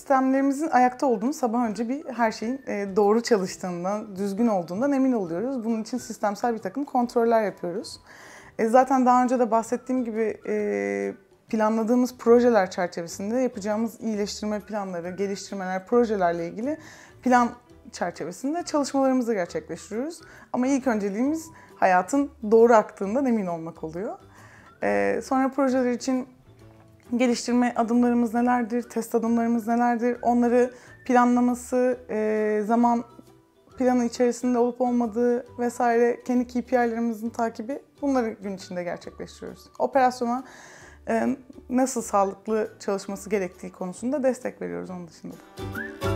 sistemlerimizin ayakta olduğunu sabah önce her şeyin doğru çalıştığından, düzgün olduğundan emin oluyoruz. Bunun için sistemsel bir takım kontroller yapıyoruz. Zaten daha önce de bahsettiğim gibi planladığımız projeler çerçevesinde yapacağımız iyileştirme planları, geliştirmeler, projelerle ilgili plan çerçevesinde çalışmalarımızı gerçekleştiriyoruz. Ama ilk önceliğimiz hayatın doğru aktığından emin olmak oluyor. Sonra projeler için geliştirme adımlarımız nelerdir, test adımlarımız nelerdir, onları planlaması, zaman planı içerisinde olup olmadığı vesaire, kendi KPI'lerimizin takibi, bunları gün içinde gerçekleştiriyoruz. Operasyona nasıl sağlıklı çalışması gerektiği konusunda destek veriyoruz onun dışında da.